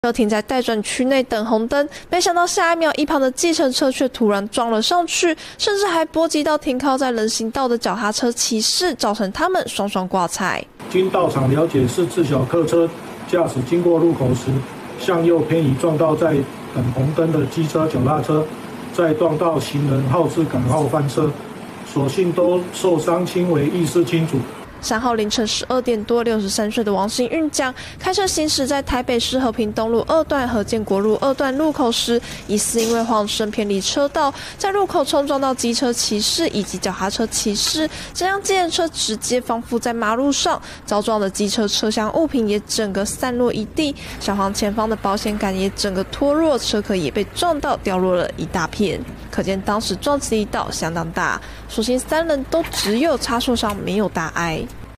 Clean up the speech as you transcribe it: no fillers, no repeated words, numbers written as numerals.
车停在待转区内等红灯，没想到下一秒一旁的计程车却突然撞了上去，甚至还波及到停靠在人行道的脚踏车骑士，造成他们双双挂彩。 经到场了解，是自小客车驾驶经过路口时向右偏移，撞到在等红灯的机车、脚踏车，再撞到行人，好自赶后翻车，所幸都受伤轻微，意识清楚。 3号凌晨12点多，63岁的王姓运将开车行驶在台北市和平东路2段和建国路2段路口时，疑似因为晃神偏离车道，在路口冲撞到机车骑士以及脚踏车骑士，这辆计程车直接翻覆在马路上，遭撞的机车车厢物品也整个散落一地，小黄前方的保险杆也整个脱落，车壳也被撞到掉落了一大片，可见当时撞击力道相当大。所幸3人都只有擦受伤，没有大碍。